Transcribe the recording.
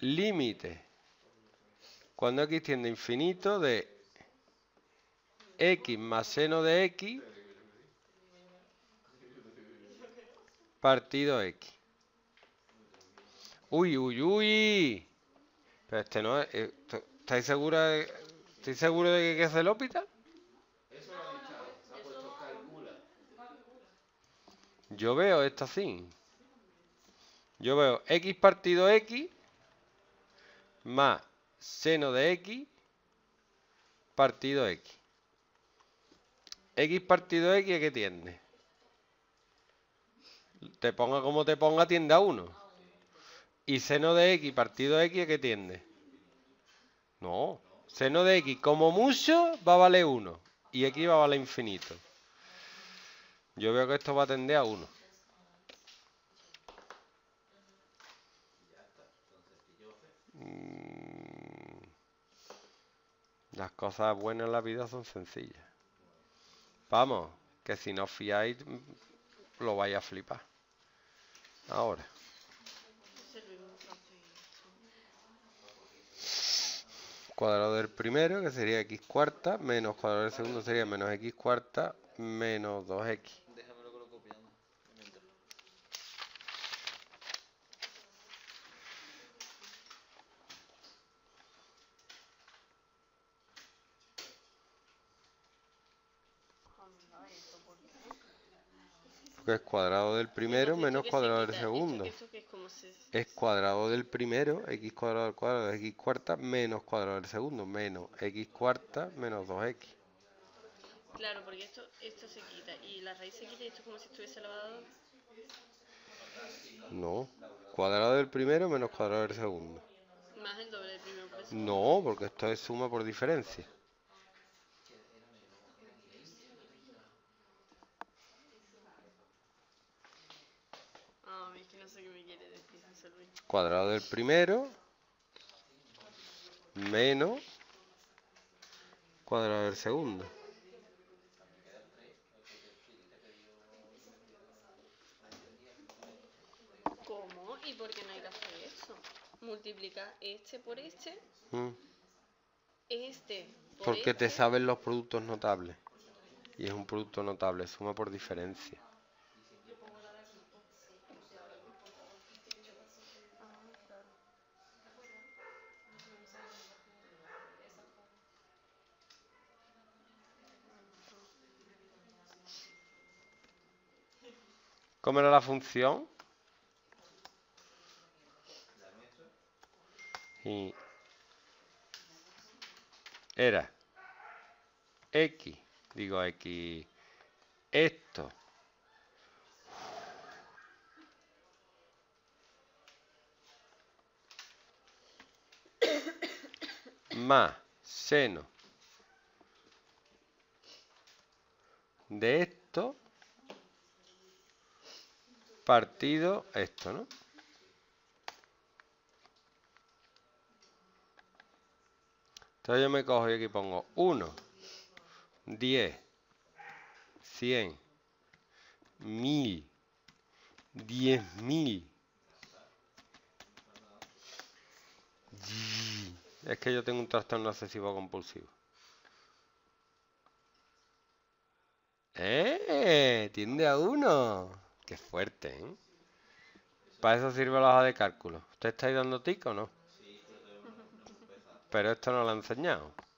límite cuando x tiende a infinito de x más seno de x partido x. Uy, uy, uy. Pero este no es... ¿Estáis seguro de que hay que hacer el hospital? Yo veo esto así. Yo veo x partido x más seno de x partido x. X partido x, ¿a qué tiende? Te ponga como te ponga, tiende a 1. Y seno de x partido x, ¿a qué tiende? No. Seno de x, como mucho, va a valer 1. Y x va a valer infinito. Yo veo que esto va a tender a 1. Las cosas buenas en la vida son sencillas. Vamos, que si no os fiáis, lo vais a flipar. Ahora. Cuadrado del primero, que sería x cuarta, menos cuadrado del segundo sería menos x cuarta, menos 2x. Déjamelo que lo copiamos. Porque es cuadrado del primero menos cuadrado del segundo. Es cuadrado del primero, x cuadrado al cuadrado de x cuarta, menos cuadrado del segundo, menos x cuarta menos 2x. Claro, porque esto se quita y la raíz se quita y esto es como si estuviese elevado. No, cuadrado del primero menos cuadrado del segundo. Más el doble del primero. No, porque esto es suma por diferencia. Es que no sé qué me quiere decir José Luis. Cuadrado del primero menos cuadrado del segundo. ¿Cómo? ¿Y por qué no hay que hacer eso? Multiplicar este por este. Este por Porque este. te saben los productos notables. Y es un producto notable, suma por diferencia. ¿Cómo era la función? Y era x, digo x, esto más seno de esto partido esto, ¿no? Entonces yo me cojo y aquí pongo 1, 10, 100, 1000, 10.000. Es que yo tengo un trastorno obsesivo compulsivo. Tiende a 1. Qué fuerte, ¿eh? Para eso sirve la hoja de cálculo. ¿Usted está ahí dando tic o no? Pero esto no lo ha enseñado.